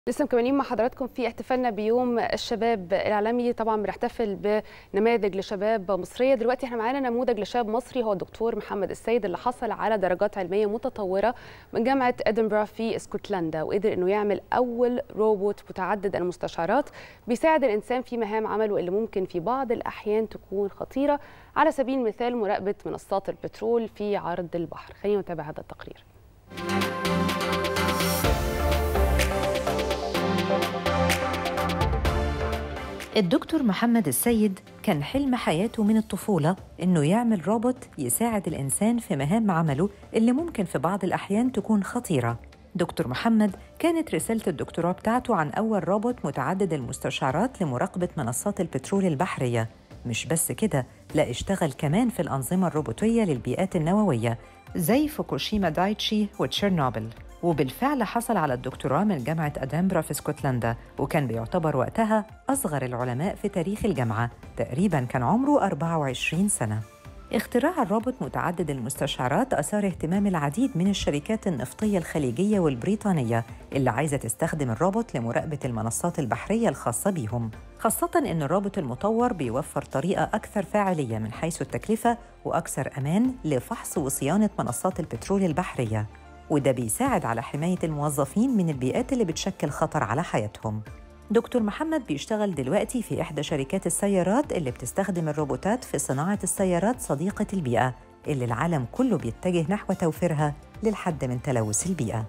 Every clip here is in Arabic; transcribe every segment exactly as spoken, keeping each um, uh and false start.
لسه مكملين مع حضراتكم في احتفالنا بيوم الشباب العالمي. طبعا بنحتفل بنماذج لشباب مصريه. دلوقتي احنا معانا نموذج لشاب مصري، هو الدكتور محمد السيد، اللي حصل على درجات علميه متطوره من جامعه ادنبرا في اسكتلندا، وقدر انه يعمل اول روبوت متعدد المستشعرات بيساعد الانسان في مهام عمله اللي ممكن في بعض الاحيان تكون خطيره، على سبيل المثال مراقبه منصات البترول في عرض البحر. خلينا نتابع هذا التقرير. الدكتور محمد السيد كان حلم حياته من الطفولة إنه يعمل روبوت يساعد الإنسان في مهام عمله اللي ممكن في بعض الأحيان تكون خطيرة. دكتور محمد كانت رسالة الدكتوراه بتاعته عن أول روبوت متعدد المستشعرات لمراقبة منصات البترول البحرية. مش بس كده، لا، اشتغل كمان في الأنظمة الروبوتية للبيئات النووية زي فوكوشيما دايتشي وتشيرنوبل، وبالفعل حصل على الدكتوراه من جامعة أدنبرا في اسكتلندا، وكان بيعتبر وقتها أصغر العلماء في تاريخ الجامعة، تقريباً كان عمره أربعة وعشرين سنة. اختراع الروبوت متعدد المستشعرات أثار اهتمام العديد من الشركات النفطية الخليجية والبريطانية اللي عايزة تستخدم الروبوت لمراقبة المنصات البحرية الخاصة بيهم، خاصة إن الروبوت المطور بيوفر طريقة أكثر فاعلية من حيث التكلفة وأكثر أمان لفحص وصيانة منصات البترول البحرية، وده بيساعد على حماية الموظفين من البيئات اللي بتشكل خطر على حياتهم. دكتور محمد بيشتغل دلوقتي في إحدى شركات السيارات اللي بتستخدم الروبوتات في صناعة السيارات صديقة البيئة اللي العالم كله بيتجه نحو توفيرها للحد من تلوث البيئة.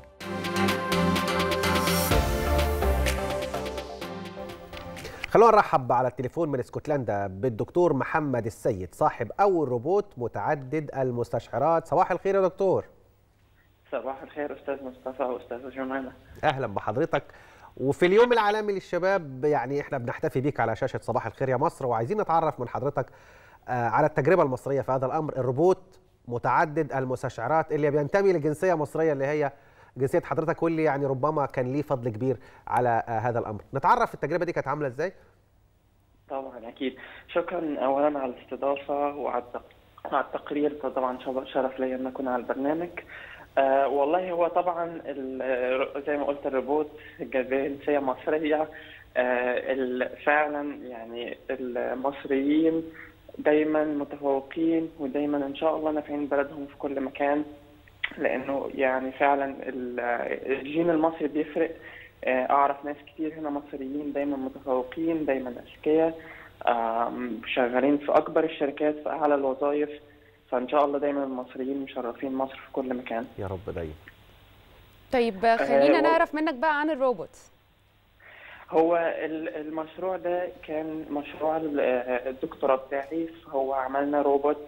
خلونا نرحب على التليفون من اسكتلندا بالدكتور محمد السيد، صاحب أول روبوت متعدد المستشعرات. صباح الخير يا دكتور. صباح الخير أستاذ مصطفى وأستاذ جمانة. أهلا بحضرتك. وفي اليوم العالمي للشباب يعني احنا بنحتفي بيك على شاشة صباح الخير يا مصر، وعايزين نتعرف من حضرتك على التجربة المصرية في هذا الأمر، الروبوت متعدد المستشعرات اللي بينتمي لجنسية مصرية اللي هي جنسية حضرتك، واللي يعني ربما كان ليه فضل كبير على هذا الأمر. نتعرف التجربة دي كانت عاملة ازاي؟ طبعا أكيد. شكرا أولا على الاستضافة وعلى التقرير. طبعا شرف لي أن أكون على البرنامج. آه والله هو طبعا زي ما قلت الروبوت جنسية مصرية. آه فعلا يعني المصريين دايما متفوقين ودايما ان شاء الله نافعين بلدهم في كل مكان، لانه يعني فعلا الجين المصري بيفرق. آه اعرف ناس كتير هنا مصريين دايما متفوقين، دايما اذكياء، آه شغالين في اكبر الشركات في اعلى الوظائف. فإن شاء الله دايما المصريين مشرفين مصر في كل مكان يا رب دايما. طيب خلينا نعرف منك بقى عن الروبوت. هو المشروع ده كان مشروع الدكتوراه بتاعي. هو عملنا روبوت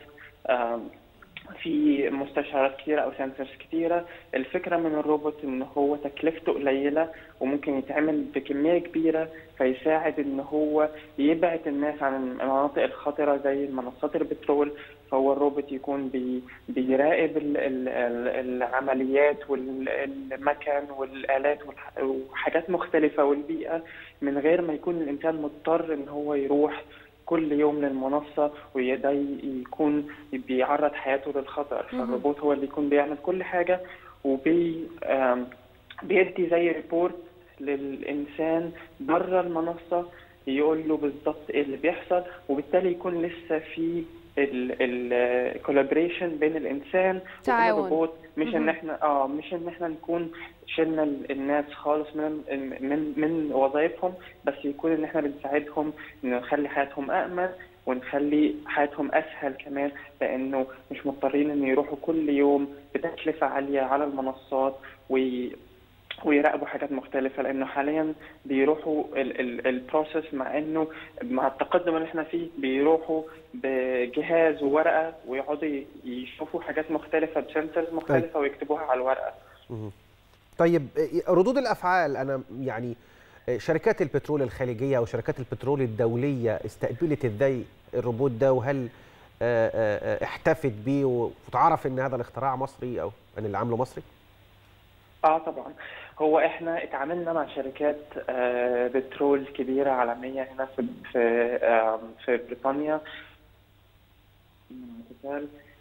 في مستشعرات كتيرة أو سنسورز كتيرة. الفكرة من الروبوت إن هو تكلفته قليلة وممكن يتعمل بكمية كبيرة، فيساعد إن هو يبعد الناس عن المناطق الخطرة زي منصات البترول. فهو الروبوت يكون بي بيراقب ال ال ال العمليات والمكن والآلات وحاجات مختلفة والبيئة، من غير ما يكون الإنسان مضطر إن هو يروح كل يوم للمنصة وده يكون بيعرض حياته للخطر. فالروبوت هو اللي يكون بيعمل كل حاجة وبي بيدي زي ريبورت للإنسان بره المنصة، يقول له بالضبط ايه اللي بيحصل، وبالتالي يكون لسه في الكولابريشن بين الانسان والروبوت. مش ان احنا اه مش ان احنا نكون شلنا الناس خالص من من من وظائفهم، بس يكون ان احنا بنساعدهم ان نخلي حياتهم امن ونخلي حياتهم اسهل كمان، لانه مش مضطرين ان يروحوا كل يوم بتكلفه عاليه على المنصات وي ويراقبوا حاجات مختلفة. لأنه حاليا بيروحوا البروسيس، مع إنه مع التقدم اللي احنا فيه بيروحوا بجهاز وورقة ويقعدوا يشوفوا حاجات مختلفة بسنسرز مختلفة. طيب. ويكتبوها على الورقة. طيب ردود الأفعال، أنا يعني شركات البترول الخليجية أو شركات البترول الدولية استقبلت إزاي الروبوت ده، وهل احتفت بيه وتعرف إن هذا الاختراع مصري أو أن اللي عامله مصري؟ اه طبعا. هو احنا اتعاملنا مع شركات آه بترول كبيره عالميه هنا في في آه في بريطانيا.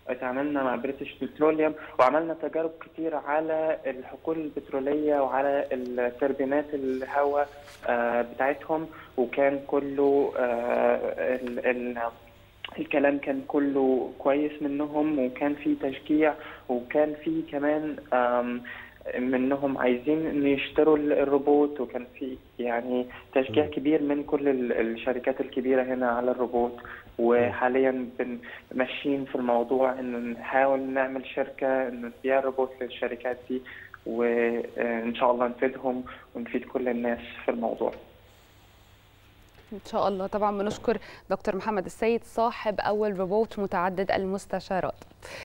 اتعاملنا مع بريتش بتروليوم، وعملنا تجارب كتير على الحقول البترولية وعلى التربينات الهواء بتاعتهم، وكان كله ال ال الكلام كان كله كويس منهم، وكان في تشجيع، وكان في كمان منهم عايزين ان يشتروا الروبوت، وكان في يعني تشجيع كبير من كل الشركات الكبيرة هنا على الروبوت. وحاليا ماشيين في الموضوع ان نحاول نعمل شركة ان نبيع الروبوت للشركات دي، وان شاء الله نفيدهم ونفيد كل الناس في الموضوع ان شاء الله. طبعا بنشكر دكتور محمد السيد صاحب اول روبوت متعدد المستشارات.